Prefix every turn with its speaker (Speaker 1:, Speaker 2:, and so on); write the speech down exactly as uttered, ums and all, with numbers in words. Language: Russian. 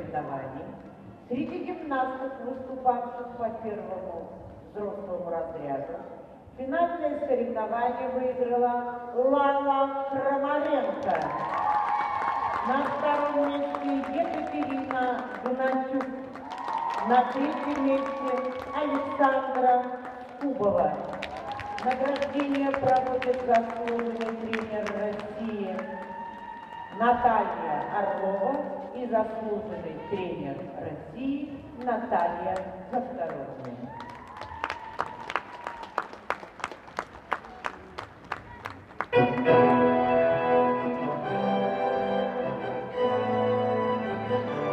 Speaker 1: соревнований среди гимнасток, выступавших по первому взрослому разряду, финальное соревнование выиграла Лала Крамаренко. На втором месте Екатерина Гнатюк. На третьем месте Александра Кубова. Награждение проводит заслуженный тренер России Наталья Орлова и заслуженный тренер России Наталья Завторожная.
Speaker 2: Thank you.